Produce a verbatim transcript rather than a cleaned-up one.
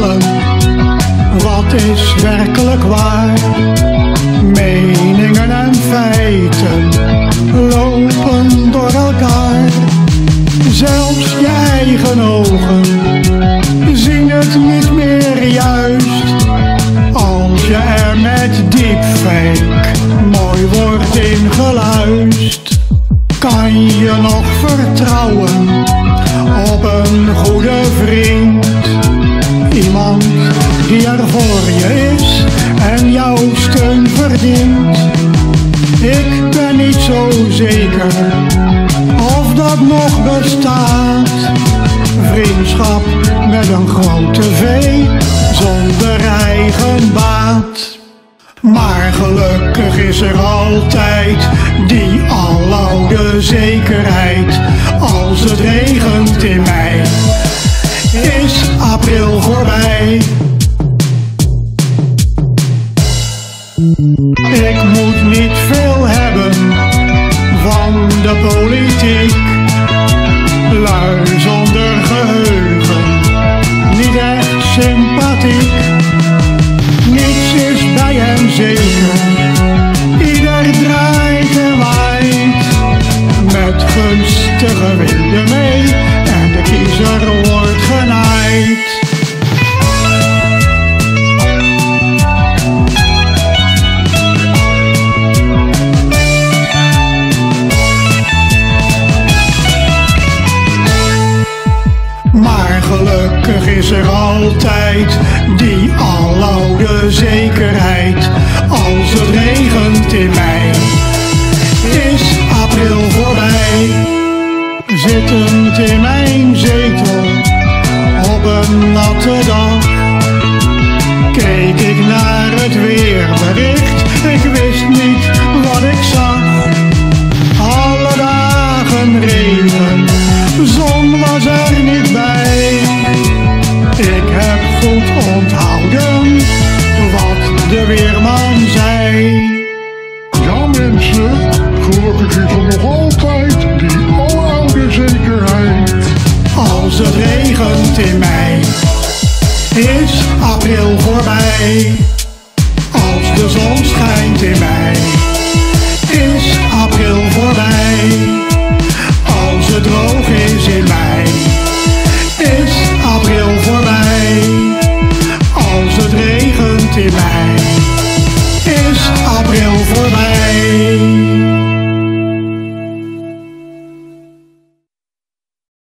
vertellen, wat is werkelijk waar? Meningen en feiten lopen door elkaar. Zelfs je eigen ogen zien het niet meer juist. Als je er met deepfake mooi wordt ingeluist, kan je nog vertrouwen op een goede vriend. Iemand die er voor je is en jouw steun verdient. Ik ben niet zo zeker of dat nog bestaat. Vriendschap met een grote V zonder eigen baat. Maar gelukkig is er altijd die aloude zekerheid. Als het regent in mei, is april voorbij. Ik moet niet veel hebben van de politiek. Lui zonder geheugen, niet echt sympathiek. Niets is bij hem zeker, ieder draait en waait. Met gunstige winden mee en de kiezer wordt genaaid. Maar gelukkig is er altijd die aloude zekerheid. Als het regent in mei, is april voorbij. Zittend in mijn zetel op een natte dag, keek ik naar het weerbericht. Ik wist niet wat ik zag. Alle dagen regen, zon was er niet bij. Ik heb goed onthouden wat de weerman zei. Ja mensen, gelukkig is er nog altijd die aloude zekerheid. Als het regent in mei, is april voorbij. Als de zon schijnt in mei, is april voorbij.